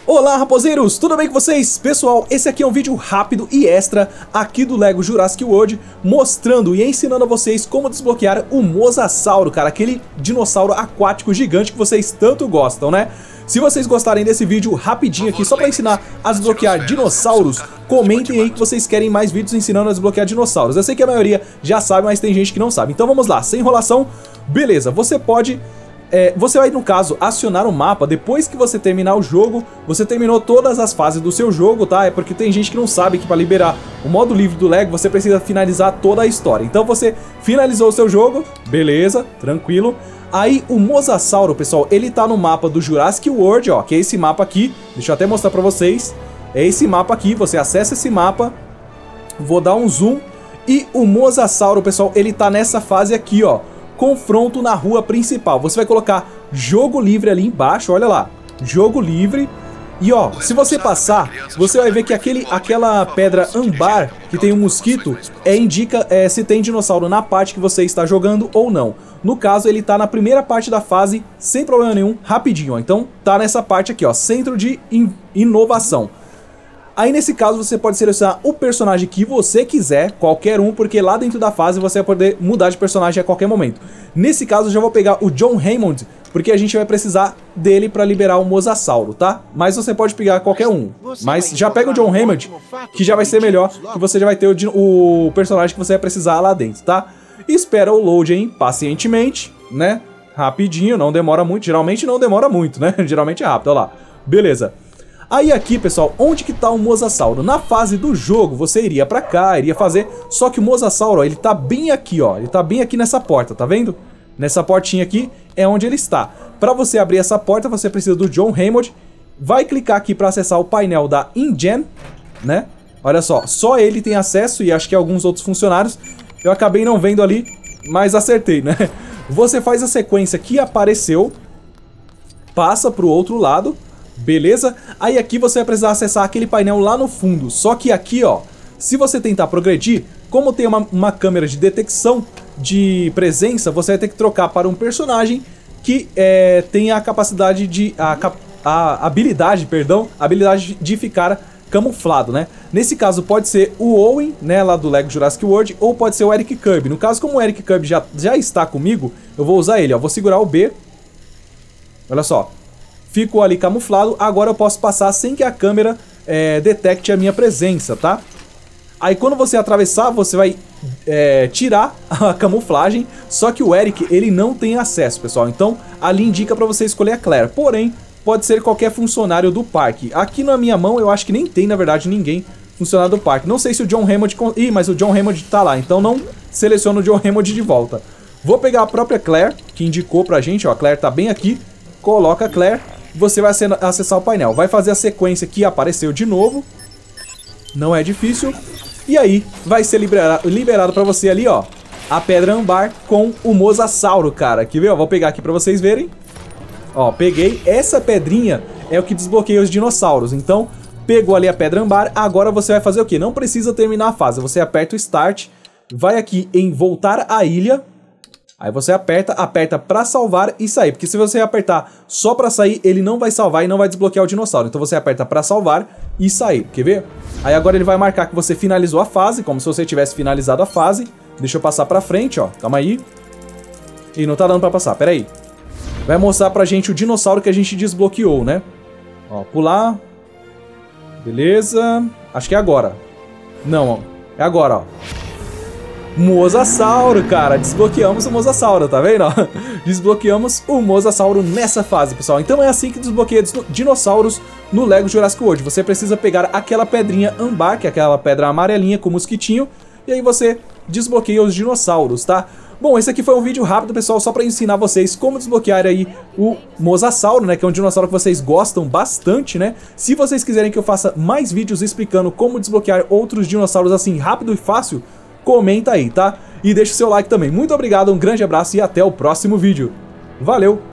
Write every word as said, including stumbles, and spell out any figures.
Olá raposeiros, tudo bem com vocês? Pessoal, esse aqui é um vídeo rápido e extra aqui do Lego Jurassic World, mostrando e ensinando a vocês como desbloquear o Mosasauro, cara, aquele dinossauro aquático gigante que vocês tanto gostam, né? Se vocês gostarem desse vídeo rapidinho aqui, só para ensinar a desbloquear dinossauros, comentem aí que vocês querem mais vídeos ensinando a desbloquear dinossauros. Eu sei que a maioria já sabe, mas tem gente que não sabe. Então vamos lá, sem enrolação. Beleza, você pode... É, você vai, no caso, acionar o mapa depois que você terminar o jogo. Você terminou todas as fases do seu jogo, tá? É porque tem gente que não sabe que para liberar o modo livre do Lego você precisa finalizar toda a história. Então você finalizou o seu jogo, beleza, tranquilo. Aí o Mosasauro, pessoal, ele tá no mapa do Jurassic World, ó, que é esse mapa aqui. Deixa eu até mostrar pra vocês. É esse mapa aqui, você acessa esse mapa. Vou dar um zoom. E o Mosasauro, pessoal, ele tá nessa fase aqui, ó. Confronto na rua principal. Você vai colocar jogo livre ali embaixo, olha lá, jogo livre. E ó, se você passar, você vai ver que aquele, aquela pedra âmbar que tem um mosquito é, indica é, se tem dinossauro na parte que você está jogando ou não. No caso, ele tá na primeira parte da fase, sem problema nenhum, rapidinho, ó. Então tá nessa parte aqui, ó, centro de in inovação. Aí nesse caso você pode selecionar o personagem que você quiser, qualquer um, porque lá dentro da fase você vai poder mudar de personagem a qualquer momento. Nesse caso eu já vou pegar o John Hammond, porque a gente vai precisar dele para liberar o Mosasauro, tá? Mas você pode pegar qualquer um. Mas já pega o John Hammond, que já vai ser melhor, que você já vai ter o, o personagem que você vai precisar lá dentro, tá? Espera o loading pacientemente, né? Rapidinho, não demora muito, geralmente não demora muito, né? Geralmente é rápido, olha lá. Beleza. Aí aqui, pessoal, onde que tá o Mosasauro? Na fase do jogo, você iria pra cá, iria fazer... Só que o Mosasauro, ó, ele tá bem aqui, ó. Ele tá bem aqui nessa porta, tá vendo? Nessa portinha aqui é onde ele está. Pra você abrir essa porta, você precisa do John Hammond. Vai clicar aqui pra acessar o painel da InGen, né? Olha só, só ele tem acesso e acho que alguns outros funcionários. Eu acabei não vendo ali, mas acertei, né? Você faz a sequência que apareceu, passa pro outro lado... Beleza? Aí aqui você vai precisar acessar aquele painel lá no fundo. Só que aqui, ó, se você tentar progredir, como tem uma, uma câmera de detecção de presença, você vai ter que trocar para um personagem que é, tem a capacidade de... A, a habilidade, perdão, a habilidade de ficar camuflado, né? Nesse caso pode ser o Owen, né, lá do Lego Jurassic World, ou pode ser o Eric Kirby. No caso, como o Eric Kirby já, já está comigo, eu vou usar ele, ó. Vou segurar o B. Olha só. Fico ali camuflado, agora eu posso passar sem que a câmera é, detecte a minha presença, tá? Aí quando você atravessar, você vai é, tirar a camuflagem, só que o Eric, ele não tem acesso, pessoal. Então, ali indica pra você escolher a Claire. Porém, pode ser qualquer funcionário do parque. Aqui na minha mão, eu acho que nem tem, na verdade, ninguém funcionário do parque. Não sei se o John Hammond... Ih, mas o John Hammond tá lá, então não seleciono o John Hammond de volta. Vou pegar a própria Claire, que indicou pra gente, ó, a Claire tá bem aqui. Coloca a Claire. Você vai acessar o painel, vai fazer a sequência que apareceu de novo. Não é difícil. E aí vai ser liberado, liberado pra você ali, ó, a pedra âmbar com o Mosasauro, cara. Aqui, viu? Vou pegar aqui pra vocês verem. Ó, peguei. Essa pedrinha é o que desbloqueia os dinossauros. Então, pegou ali a pedra âmbar. Agora você vai fazer o quê? Não precisa terminar a fase. Você aperta o Start, vai aqui em Voltar à Ilha. Aí você aperta, aperta pra salvar e sair. Porque se você apertar só pra sair, ele não vai salvar e não vai desbloquear o dinossauro. Então você aperta pra salvar e sair. Quer ver? Aí agora ele vai marcar que você finalizou a fase, como se você tivesse finalizado a fase. Deixa eu passar pra frente, ó. Calma aí. Ih, não tá dando pra passar, pera aí. Vai mostrar pra gente o dinossauro que a gente desbloqueou, né? Ó, pular. Beleza. Acho que é agora. Não, ó. É agora, ó. Mosasauro, cara, desbloqueamos o Mosasauro, tá vendo? Desbloqueamos o Mosasauro nessa fase, pessoal. Então é assim que desbloqueia dinossauros no Lego Jurassic World. Você precisa pegar aquela pedrinha âmbar, que é aquela pedra amarelinha com mosquitinho, e aí você desbloqueia os dinossauros, tá? Bom, esse aqui foi um vídeo rápido, pessoal, só pra ensinar vocês como desbloquear aí o Mosasauro, né, que é um dinossauro que vocês gostam bastante, né? Se vocês quiserem que eu faça mais vídeos explicando como desbloquear outros dinossauros assim rápido e fácil, comenta aí, tá? E deixa o seu like também. Muito obrigado, um grande abraço e até o próximo vídeo. Valeu!